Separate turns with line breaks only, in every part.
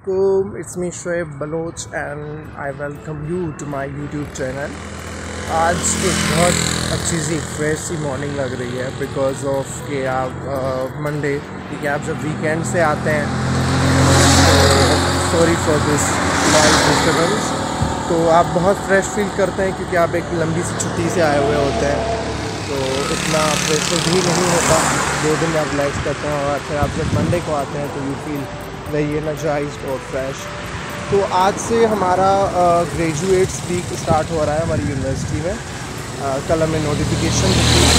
Assalamualaikum, it's me Shoaib Baloch and I welcome you to my YouTube channel. आज एक बहुत अच्छी सी fresh सी morning लग रही है बिकॉज ऑफ कि आप मंडे क्योंकि आप जब वीकेंड से आते हैं तो sorry for this noise disturbance, तो आप बहुत फ्रेश फील करते हैं क्योंकि आप एक लंबी सी छुट्टी से आए हुए होते हैं, तो इतना प्रेशर भी नहीं होता। 2 दिन आप रिलैक्स करते हैं और फिर आप जब मंडे को आते हैं तो यू फील वेरी एनर्जाइज्ड और फ्रेश। तो आज से हमारा ग्रेजुएट्स वीक स्टार्ट हो रहा है हमारी यूनिवर्सिटी में। कल हमें नोटिफिकेशन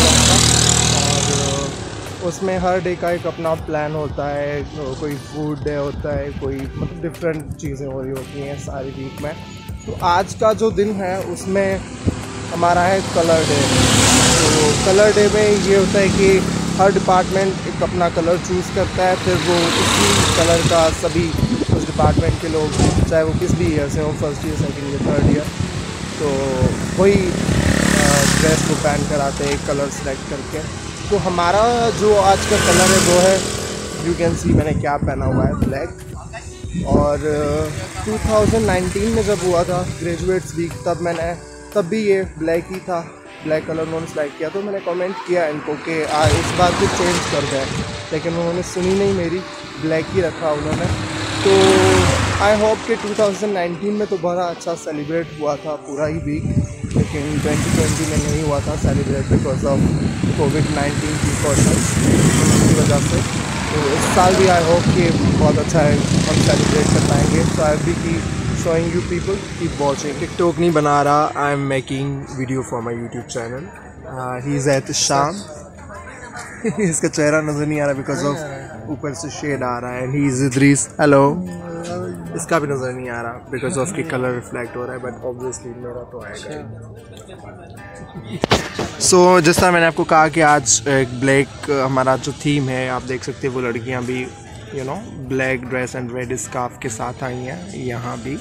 और उसमें हर डे का एक अपना प्लान होता है, कोई फूड डे होता है, कोई मतलब डिफरेंट चीज़ें हो रही होती हैं सारी वीक में। तो आज का जो दिन है उसमें हमारा है कलर डे। तो कलर डे में ये होता है कि हर डिपार्टमेंट एक अपना कलर चूज़ करता है, फिर वो उसी कलर का सभी उस डिपार्टमेंट के लोग, चाहे वो किस भी ईयर से हो, first year, second year, third year, तो वही ड्रेस को पहन कर आते हैं एक कलर सेलेक्ट करके। तो हमारा जो आज का कलर है वो है, यू कैन सी मैंने क्या पहना हुआ है, ब्लैक। और 2019 में जब हुआ था ग्रेजुएट्स वीक तब भी ये ब्लैक ही था, ब्लैक कलर उन्होंने सेलेक्ट किया। तो मैंने कमेंट किया इनको कि इस बार कुछ चेंज कर दें, लेकिन उन्होंने सुनी नहीं मेरी, ब्लैक ही रखा उन्होंने। तो आई होप कि 2019 में तो बड़ा अच्छा सेलिब्रेट हुआ था पूरा ही वीक, लेकिन 2020 में नहीं हुआ था सेलिब्रेट बिकॉज ऑफ कोविड-19 प्रिकॉशंस की वजह से। तो इस साल भी आई होप कि बहुत अच्छा है, हम सेलिब्रेट कर पाएंगे। तो आई बी की showing you people, keep watching. TikTok नहीं बना रहा, I am making video for my YouTube channel. He is at Sham. इसका चेहरा नज़र नहीं आ रहा because of ऊपर से शेड आ रहा है। And he is Idris. Hello. इसका भी नज़र नहीं आ रहा because of कि कलर रिफ्लेक्ट हो रहा है, but obviously मेरा तो आएगा। So जिस तरह मैंने आपको कहा कि आज एक ब्लैक हमारा जो थीम है, आप देख सकते हैं वो लड़कियाँ भी black dress and red scarf के साथ आई हैं। यहाँ भी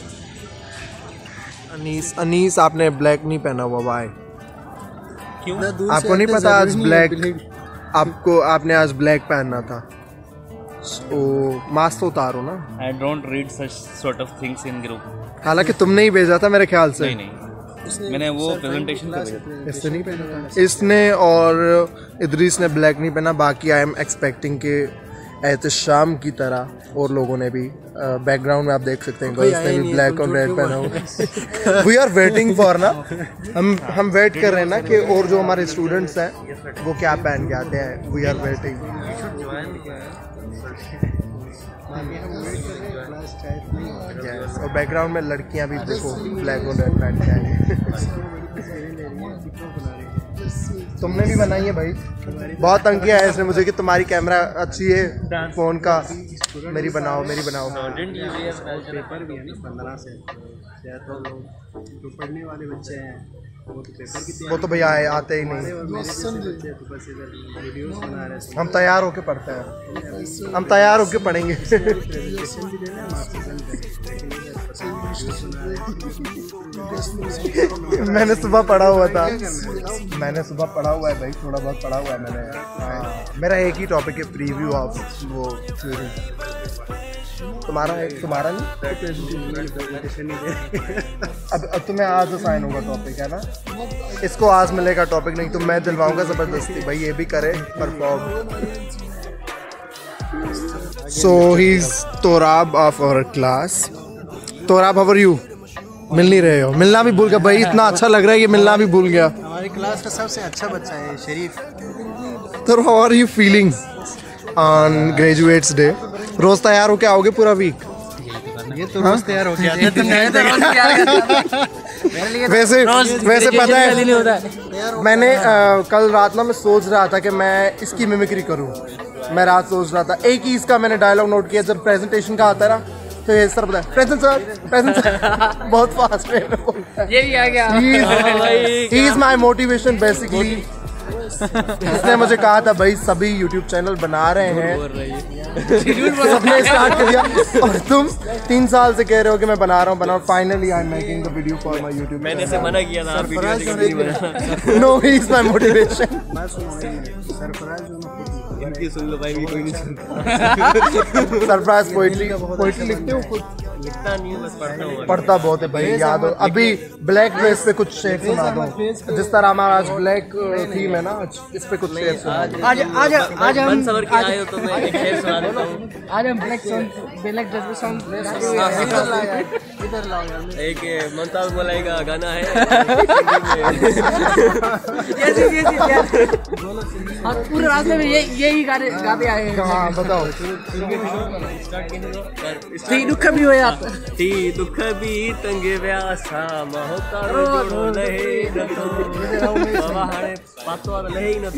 अनीस आपने ब्लैक नहीं पहना हुआ, भाई क्यों? आपको नहीं पता आज ब्लैक, आपने आज ब्लैक पहनना था। ओ मास्क तो उतारो ना।
I don't read such sort of things in group.
हालांकि तुमने ही भेजा था मेरे ख्याल से।
नहीं, मैंने वो प्रेजेंटेशन पे भेजा था।
इसने नहीं पहना था, इसने और इदरीस ने ब्लैक नहीं पहना। बाकी आई एम एक्सपेक्टिंग के एहतशाम की तरह और लोगों ने भी बैकग्राउंड में आप देख सकते हैं गर्ल्स ने भी ब्लैक और रेड पहना हुआ। वी आर वेटिंग फॉर ना, हम वेट कर रहे हैं ना कि और जो हमारे स्टूडेंट्स हैं वो क्या पहन के आते हैं। We are waiting. और बैकग्राउंड में लड़कियां भी देखो ब्लैक और रेड पहन के आई। तुमने भी बनाई है भाई, बहुत तंग किया है इसने मुझे कि तुम्हारी कैमरा अच्छी है फ़ोन का, मेरी बनाओ।
पेपर भी है ना 15 से, तो जो पढ़ने वाले बच्चे हैं
वो तो भैया आते ही नहीं। हम तैयार होके पढ़ते हैं, हम तैयार होके पढ़ेंगे। मैंने सुबह पढ़ा हुआ था, है भाई, थोड़ा बहुत पढ़ा हुआ है मैंने। मेरा एक ही टॉपिक है, प्रीव्यू ऑफ वो थ्योरी। तुम्हारा नहीं। अब तुम्हें आज असाइन होगा टॉपिक, है ना? इसको आज मिलेगा टॉपिक, नहीं तो मैं दिलवाऊंगा ज़बरदस्ती, भाई ये भी करे perform. So he is Torab of our class. Torab, how are you? मिल नहीं रहे हो, मिलना भी भूल गया भाई, इतना अच्छा लग रहा है कि मिलना भी भूल गया।
हमारी क्लास का सबसे अच्छा बच्चा है शरीफ।
तो how are you feeling on graduates day? रोज तैयार होके आओगे पूरा वीक?
ये तो रोज तैयार होके आते हैं।
वैसे पता है मैंने कल रात ना मैं सोच रहा था कि मैं इसकी मिमिक्री करूं। मैं रात सोच रहा था, एक ही इसका मैंने डायलॉग नोट किया जब प्रेजेंटेशन का आता है ना, तो ये सर पता है प्रेजेंट सर बहुत फास्ट वे में बोलता है।
ये भी आ गया।
He is my motivation basically. इसने मुझे कहा था भाई सभी YouTube चैनल बना रहे हैं, सबने स्टार्ट कर दिया और तुम 3 साल से कह रहे हो कि मैं बना रहा हूँ। Finally I am making the video for my YouTube।
मैंने से मना किया था वीडियो नहीं बनाना।
No, he is my motivation.
इनकी सुन लो भाई, कोई नहीं सुनता।
सरप्राइज पोइट्री लिखते हो कुछ?
लिखता नहीं हूँ, बस पढ़ता हूँ।
पढ़ता बहुत है भाई, याद हो। अभी ब्लैक ड्रेस पे कुछ शेर सुना दो, जिस तरह हमारा आज ब्लैक थीम है ना, आज इस पे कुछ शेर सुना दो।
आज हम
सबर के आए हो तो मैं एक शेर सुना देता हूँ।
आज हम ब्लैक ड्रेस सॉन्ग इधर लाओ यार।
एक मुमताज मलाई का गाना है।
पूरे रास्ते में यही गाते आए हैं।
हाँ बताओ।
दुख भी होया
ती दुख भी तंगे व्यासा महकारो जोड़ो लहे न तो बाबा हाणे पातो वाला लहे न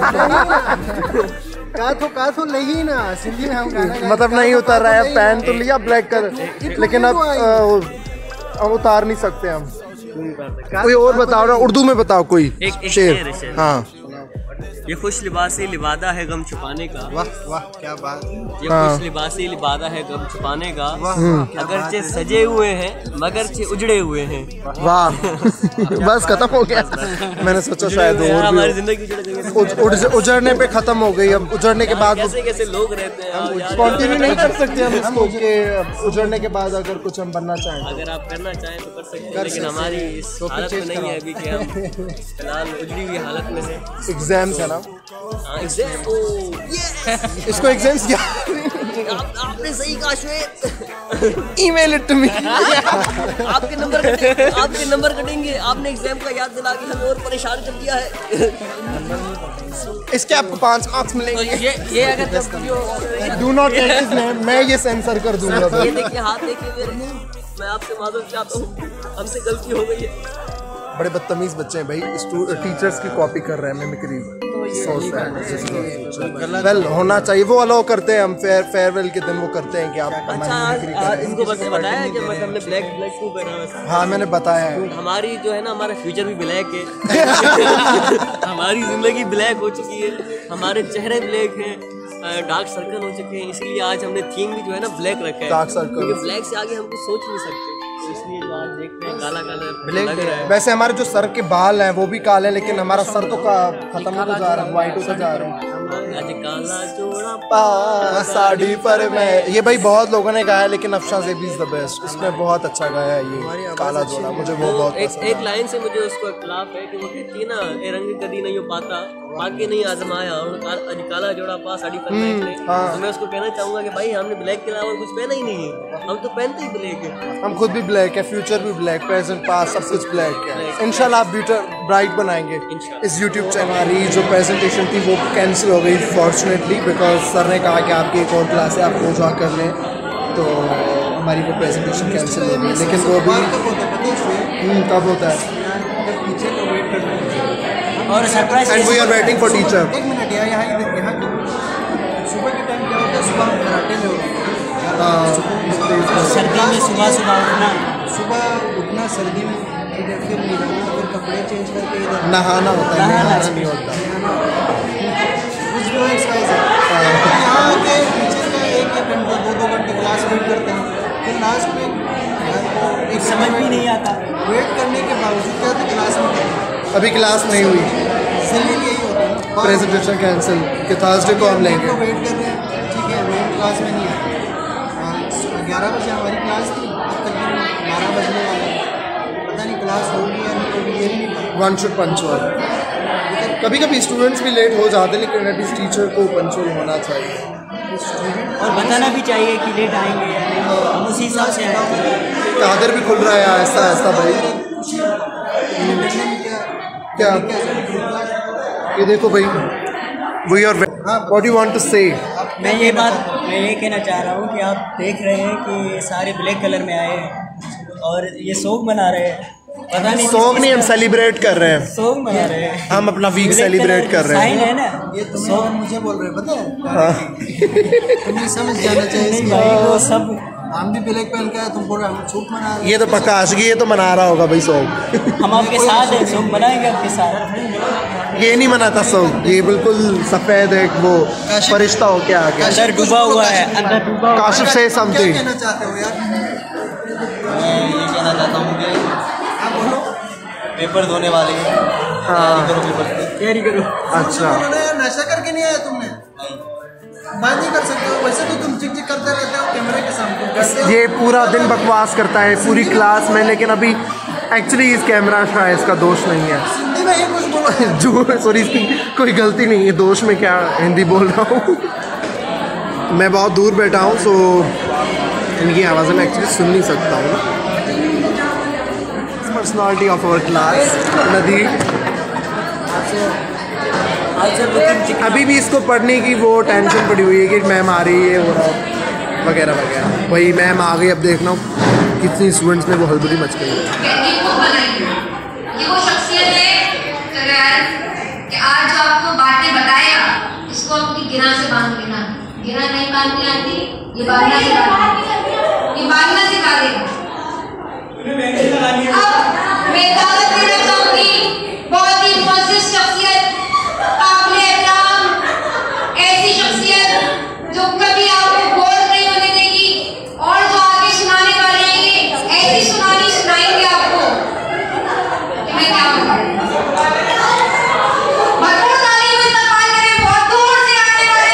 तो
का तो नहीं ना, सिंधी में हम गाना
मतलब नहीं उतर रहा है, पहन तो लिया ब्लैक कलर, लेकिन अब उतार नहीं सकते हम। कोई और बताओ ना, उर्दू में बताओ कोई
एक
शेर।
शेर।
हाँ।
ये खुश लिबासी लिबादा है गम छुपाने का।
वाह वाह क्या बात।
ये खुश लिबासी लिबादा है गम छुपाने का। अगरचे सजे हुए हैं मगरचे उजड़े हुए हैं।
वाह बस खत्म हो गया। मैंने सोचा शायद और भी
हमारी जिंदगी उजड़ जाएगी।
उजड़ने पे खत्म हो गई। अब उजड़ने के बाद
कैसे कैसे लोग रहते हैं।
कंटिन्यू नहीं कर सकते हम इसको कि उजड़ने के बाद अगर कुछ हम बनना चाहें।
अगर आप करना चाहें तो कर सकते हैं, लेकिन हमारी इस हालत में नहीं है अभी कि हम फिलहाल उजड़ी हुई हालत में है।
एग्जाम्स है ना,
इसको
एग्जाम्स क्या?
आपने सही कहा Shwet.
Email it to me.
आपके नंबर कटेंगे। आपने एग्जाम का याद दिला के हमें और परेशान कर दिया है।
इसके आपको 5 मार्क्स मिलेंगे।
ये अगर
do not take his name, मैं ये सेंसर कर दूंगा।
ये देखिए, हाथ देखिए मेरे, मैं आपसे माजूर चाहता हूँ, हमसे गलती हो गई है।
बड़े बदतमीज बच्चे हैं भाई, टीचर्स की कॉपी कर रहे हैं, मिमिक्री। वेल होना चाहिए, वो अलाउ करते हैं। हम फेयरवेल के दिन वो करते हैं कि आप
अच्छा, इनको बस बताया कि मतलब हमने ब्लैक क्यों पहना है।
हाँ मैंने बताया है।
हमारी जो है ना, हमारा फ्यूचर भी ब्लैक है। हमारी जिंदगी ब्लैक हो चुकी है, हमारे चेहरे ब्लैक हैं, डार्क सर्कल हो चुके हैं। इसलिए आज हमने थीम भी जो है ना ब्लैक रखा है।
डार्क सर्कल,
क्योंकि ब्लैक से आगे हम कुछ सोच नहीं सकते, तो इसलिए जो आज देखते हैं काला काला लग रहा है।
वैसे हमारे जो सर के बाल हैं वो भी काले, लेकिन हमारा सर तो खत्म होता जा रहा है, व्हाइट होता जा रहा है।
आज काला जोड़ा
साड़ी पर मैं, ये भाई बहुत लोगों ने गाया, लेकिन अफशान ज़ेबी इज द बेस्ट। इसने बहुत अच्छा गाया है ये काला जोड़ा, मुझे वो बहुत
एक लाइन से मुझे उसको खिलाफ है कि वो कहती है ना, ए रंग कदी नहीं हो पाता बाकी नहीं आजमाया और आज काला जोड़ा पा साड़ी पर तो मैं उसको कहना चाहूंगा कि भाई हमने ब्लैक के अलावा कुछ पहना ही नहीं है, हम तो पहनते ही ब्लैक है।
हम खुद भी ब्लैक है, फ्यूचर भी ब्लैक, प्रेजेंट पास सब कुछ ब्लैक है। इंशाल्लाह आप ब्राइट बनाएंगे इस यूट्यूब चैनल। हमारी जो प्रेजेंटेशन थी वो कैंसिल हो गई फॉर्चुनेटली, बिकॉज सर ने कहा कि आपकी एक और क्लास है, आप वो जा कर लें, तो हमारी वो प्रेजेंटेशन कैंसिल हो गई। लेकिन वो भी कब होता है
और surprise
and we are waiting for teacher.
एक मिनट यार, यहाँ सुबह के टाइम क्या होता है, सुबह हम कराटे में होते हैं।
सर्दी में सुबह उठना,
सुबह उठना सर्दी में, इधर फिर नहाना, फिर कपड़े चेंज करके इधर
नहाना होता है, नहाना नहीं होता।
कुछ भी एक्सरसाइज है। यहाँ आके टीचर का 1-1 घंटा 2-2 घंटे क्लास वेट करते हैं, फिर लास्ट में एक
समझ भी नहीं आता।
वेट करने के बावजूद क्या होता है, क्लास में
अभी क्लास नहीं हुई,
इसलिए यही होता है ना,
प्रेजेंटेशन कैंसिल कि थर्सडे को हम लेंगे।
वेट कर रहे हैं, ठीक है, वेट क्लास में नहीं है। 11 बजे हमारी क्लास थी, अब तक 12 बजने वाला है, पता नहीं क्लास होगी या नहीं होगी, ये नहीं पता।
One should punctual. कभी कभी स्टूडेंट्स भी लेट हो जाते हैं, लेकिन एटलीस्ट टीचर को पंचुअल होना चाहिए
और बताना भी चाहिए कि लेट आएंगे या नहीं, हम उसी हिसाब से आएंगे।
कादर भी खुल रहा है आहिस्ता आहिस्ता भाई। क्या ये देखो भाई, we are what you want to say.
मैं ये कहना चाह रहा हूँ कि आप देख रहे हैं कि सारे ब्लैक कलर में आए हैं और ये शौक मना रहे हैं। पता नहीं
शौक नहीं, हम सेलिब्रेट कर रहे हैं,
शौक मना रहे हैं,
हम अपना वीक सेलिब्रेट कर रहे हैं।
है ना,
ये तुम मुझे बोल रहे हो, पता है तुम्हें समझ जाना चाहिए इसकी।
वो सब
हम भी ब्लैक पहन के आए, तुम बोल रहे हम शौक मना रहे हैं।
ये तो पक्का आशिकी, ये तो मना रहा होगा भाई शौक।
हम आपके साथ हैं, शौक मनाएंगे आपके साथ।
ये नहीं मनाता शौक, ये बिल्कुल सफेद एक वो फरिश्ता हो क्या आ गया,
अंदर डूबा हुआ है, अंदर डूबा हुआ।
काशिफ से
क्या
समथिंग
कहना चाहते हो यार?
मैं ये कहना चाहता हूँ कि
आप बोलो।
पेपर धोने वाले हैं,
हाँ
तैयारी करो, पेपर की तैयारी करो।
अच्छा
बोलो ना यार, नशा करके नहीं आया तुमने? बात नहीं कर सकते हो। वैसे तो तुम चिक चिक करते रहते हो कैमरे के सामने करते हो।
ये पूरा दिन बकवास करता है पूरी क्लास में, लेकिन अभी एक्चुअली इस कैमरा का इसका दोष नहीं है।
हिंदी में ही कुछ बोलो।
जो सॉरी, इसकी कोई गलती नहीं है, दोष में क्या हिंदी बोल रहा हूँ। मैं बहुत दूर बैठा हूँ, सो इनकी आवाज़ें मैं एक्चुअली सुन नहीं सकता हूँ। पर्सनालिटी ऑफ आवर क्लास नदी अभी भी इसको पढ़ने की वो टेंशन पड़ी हुई है कि मैम आ रही है वगैरह वगैरह। वही मैम आ गई, अब देखना कितनी स्टूडेंट्स में वो हलबली मच गई है।
ये वो शख्सियत है कि आज जो आपको बातें बताएगा इसको अपनी गिरा से बांध लेना। गिरा नहीं बांधनी आती, ये बांधना सिखा देगा, ये बांधना सिखा देगा। अब मैं दावत देना चाहूंगी बहुत ही मुअज़्ज़ज़ शख्सियत, काबिल एहतराम ऐसी शख्सियत जो कभी आपको बोर नहीं होने देगी और जो आगे सुनाने वाले हैं ऐसी सुनानी सुनाएंगे आपको कि मैं क्या बताऊं। भरपूर तालियों में इस्तेमाल करें बहुत दूर से आने वाले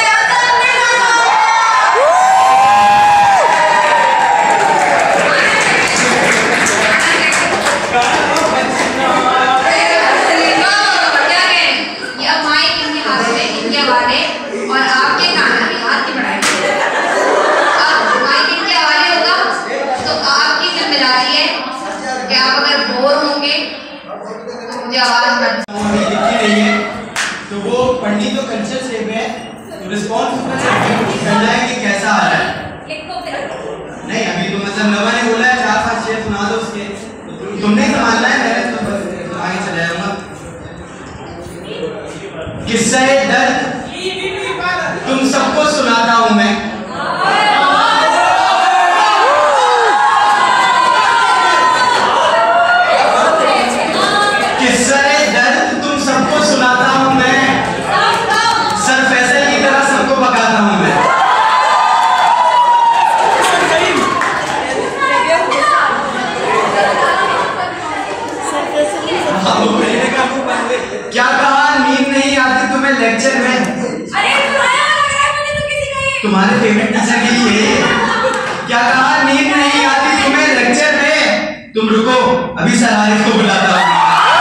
तो वो पढ़नी तो कल्चर से है, रिस्पॉन्स करना है कि कैसा आ रहा है। नहीं अभी तो मतलब नवा ने बोला है 4-5 शेर सुना दो उसके, तो तुमने संभालना है, मैंने तो आगे चला जाऊंगा। किस्सा दर्द तुम सबको सुनाता हूं मैं। क्या कहा नींद नहीं आती तुम्हें लेक्चर में?
अरे सुनाया लग रहा है मुझे तो किसी का ये।
तुम्हारे फेवरेट टीचर के लिए। क्या कहा नींद नहीं आती तुम्हें लेक्चर में? तुम रुको अभी सर आरिफ को बुलाता हूँ।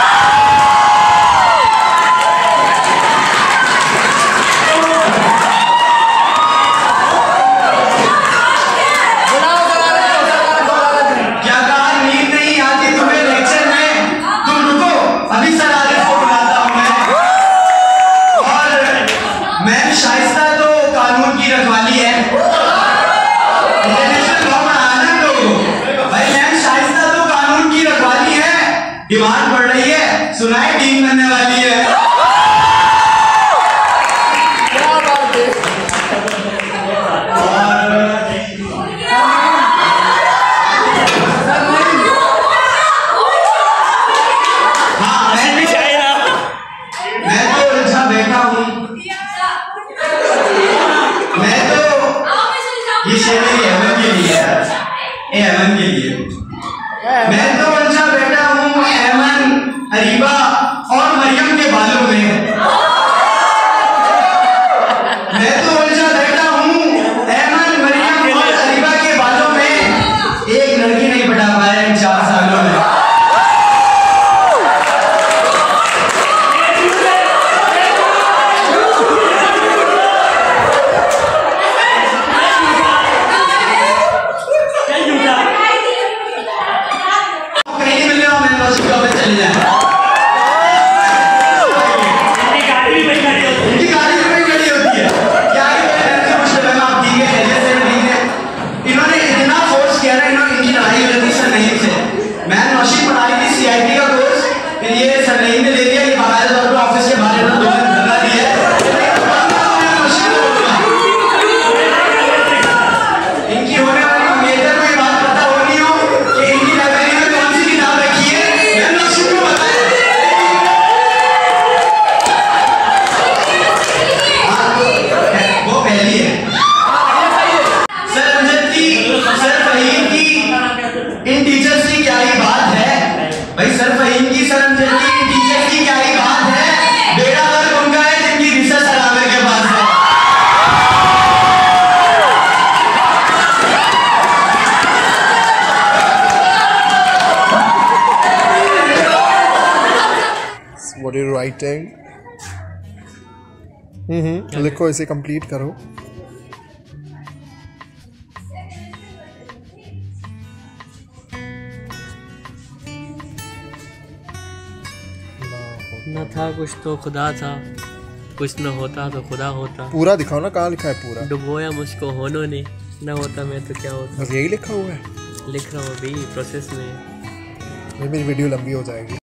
डिमांड बढ़ रही है, सुनाई टीम बनने वाली है। क्या बात है। हाँ मैं तो उलझा बैठा हूँ। मैं तो ये शेर एमन के लिए है, एमन के लिए। मैं तो उलझा बैठा हूँ एमन, अरीबा और मरियम के बालों में। मैं तो उलझा बैठा हूँ एमन, मरियम और अरीबा के बालों में। एक लड़की नहीं पटा पाया इन 4 सालों में। इन टीचर्स की क्या ही बात है भाई। सर फहीम की, सर अमजद की, टीचर्स की
व्हाट आर यू राइटिंग? लिखो, इसे कंप्लीट करो।
न था कुछ तो खुदा था, कुछ न होता तो खुदा होता।
पूरा दिखाओ ना, कहाँ लिखा है पूरा?
डुबोया मुझको होनों ने, न होता मैं तो क्या होता।
बस यही लिखा हुआ है?
लिख रहा हूँ अभी प्रोसेस में।
मेरी वीडियो लंबी हो जाएगी।